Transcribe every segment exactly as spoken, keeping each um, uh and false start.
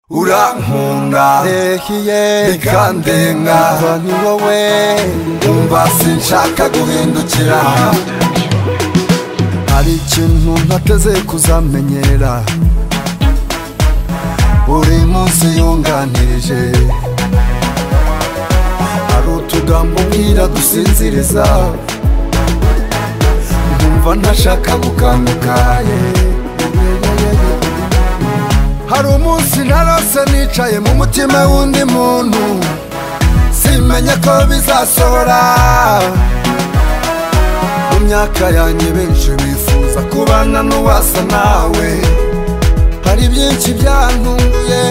urankunda Ehiye bikandenga ni wowe umva sinshaka guhindukira hari ikintu ntateze kuzamenyera buri munsi yunganirije hari utugambo mbwira dusinziriza nkumva ntashaka gukanguka hari umunsi narose nicaye mu mutima w'undi muntu simenye ko bizasohora mu myaka yanjye benshi bifuza kubana n'uwasa nawe hari byinshi byantunguye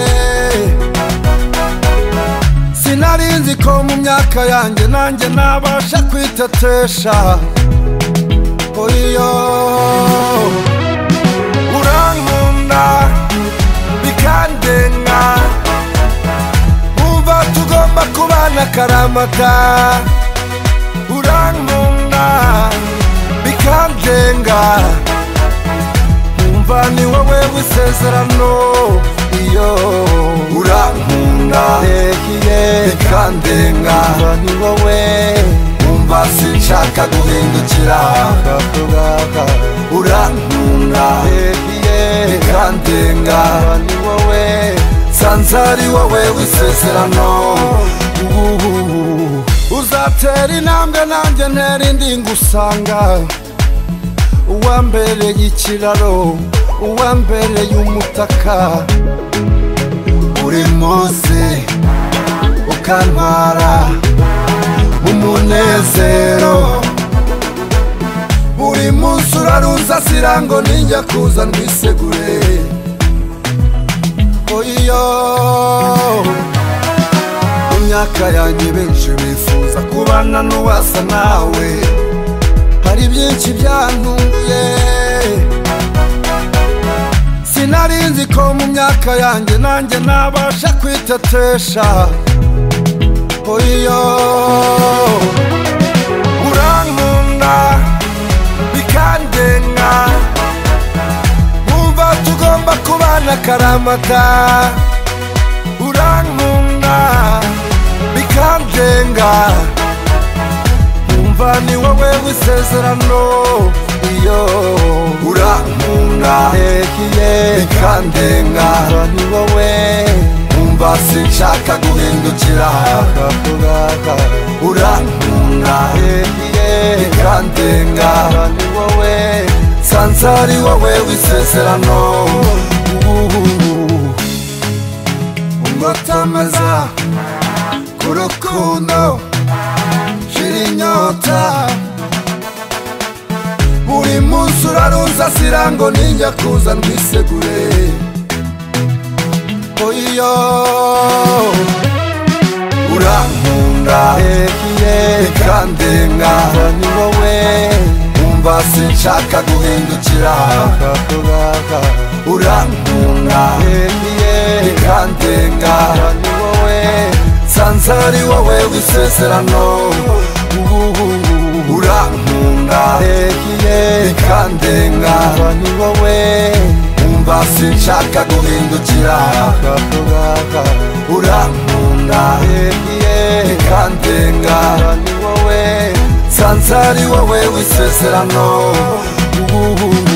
sinari nzi ko mu myaka yanjye nanjye nabasha kwitetesha oyo urankunda bikandenga umva tugomba kubana akaramata urankunda bikandenga umva ni wowe w'isezerano iyo urankunda ehiye bikandenga ni wowe umva sinshaka guhindukira urankunda ehiye bikandenga ni wowe sanze ari wowe w'isezerano uzatera intambwe nanjye ntera indi ngusanga uwambereye ikiraro uwambereye umutaka buri munsi ukantwara mu munezero buri munsi uraruza sirango ninjya kuza ndwisegure oyo mu myaka yanjye benshi bifuza kubana n'uwasa nawe hari byinshi byantunguye sinari nzi ko mu myaka yanjye nanjye nabasha kwitetesha oyo urankunda bikandenga umva tugomba kubana akaramata urankunda bikandenga umva ni wowe w'isezerano iyo urankunda ehiye bikandenga ni wowe umva sinshaka guhindukira urankunda ehiye bikandenga ni wowe sanze ari wowe w'isezerano ungotameza ku rukundo shira inyota buri munsi uraruza sirango ninjya kuza ndwisegure oyo urankunda ehiye bikandenga ni wowe umva sinshaka guhindukira urankunda ehiye bikandenga ni wowe sanze ari wowe w'isezerano urankunda ehiye bikandenga ni wowe umva sinshaka guhindukira urankunda ehiye bikandenga ni wowe sanze ari wowe w'isezerano